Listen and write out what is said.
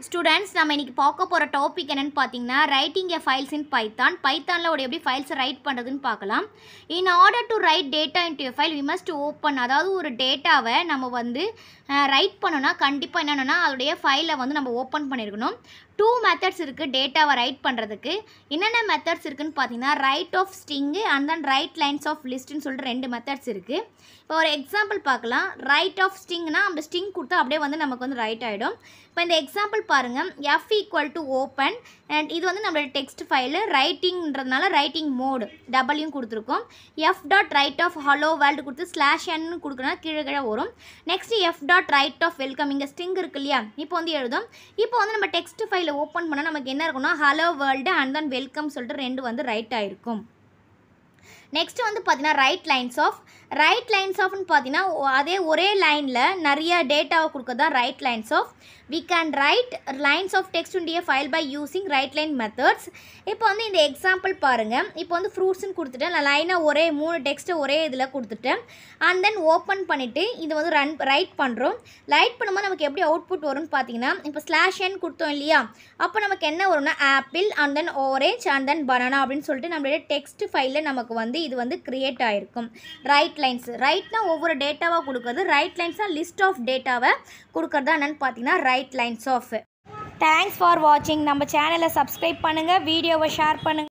Students, நம்ம இன்னைக்கு பார்க்க போற டாபிக் என்னன்னு பாத்தீங்கன்னா writing a files in Python. Pythonல எப்படி files ரைட் பண்றதுன்னு பார்க்கலாம். In order to write data into a file, we must open. அதாவது ஒரு டேட்டாவை நம்ம வந்து ரைட் பண்ணனும்னா கண்டிப்பா என்னன்னா அதோட ஃபைலை வந்து நம்ம ஓபன் பண்ணிருக்கணும். Two methods இருக்கு டேட்டாவை ரைட் பண்றதுக்கு. என்னென்ன மெத்தட்ஸ் இருக்குன்னு பாத்தீங்கன்னா write of string and then write lines of list ன்னு சொல்லிட்டு ரெண்டு மெத்தட்ஸ் இருக்கு. இப்போ ஒரு எக்ஸாம்பிள் பார்க்கலாம். write of stringனா அந்த string கொடுத்தா அப்படியே வந்து நமக்கு வந்து ரைட் ஆயிடும். இப்போ இந்த எக்ஸாம்பிள் பாருங்க. f = open and இது வந்து நம்மளோட டெக்ஸ்ட் ஃபைல் ரைட்டிங்ன்றதுனால ரைட்டிங் மோட் w கொடுத்திருக்கோம். f.write of hello world கொடுத்து /n கொடுக்கறனா கீழ வரும். நெக்ஸ்ட் f.write of welcome இங்க string இருக்கு இல்லையா? இப்போ வந்து எழுதும். இப்போ வந்து நம்ம டெக்ஸ்ட் ஃபைலை ஓபன் பண்ணா நமக்கு என்ன இருக்கும்னா hello world and then welcome சொல்லிட்டு ரெண்டு வந்து ரைட் ஆயிருக்கும். நெக்ஸ்ட் வந்து பாத்தீங்கன்னா ரைட் லைன்ஸ் ஆஃப் னு பாத்தீங்கன்னா அதே ஒரே லைன்ல நிறைய டேட்டாவை கொடுக்கறதா write lines of. we can write lines of text into a file by using write line methods. இப்போ வந்து இந்த எக்ஸாம்பிள் பாருங்க. இப்போ வந்து fruits னு கொடுத்துட்டேன். நான் லைனா ஒரே மூணு டெக்ஸ்ட் ஒரே இதுல கொடுத்துட்டேன். and then ஓபன் பண்ணிட்டு இது வந்து ரைட் பண்றோம். ரைட் பண்ணும்போது நமக்கு எப்படி அவுட்புட் வரும்னு பாத்தீங்கன்னா இப்போ /n கொடுத்தோம் இல்லையா? அப்ப நமக்கு என்ன வரும்னா apple and then orange and then banana அப்படினு சொல்லிட்டு நம்மளுடைய டெக்ஸ்ட் ஃபைல்ல நமக்கு வந்து இது வந்து கிரியேட் ஆயிருக்கும். ரைட் லைன்ஸ் ரைட்னா ஒவ்வொரு டேட்டாவா கொடுக்கிறது. ரைட் லைன்ஸ்னா லிஸ்ட் ஆஃப் டேட்டாவை கொடுக்கறதா என்னன்னு பாத்தீங்கன்னா write lines of. Thanks for வாட்சிங். நம்ம சேனலை சப்ஸ்கிரைப் பண்ணுங்க, வீடியோவை ஷேர் பண்ணுங்க.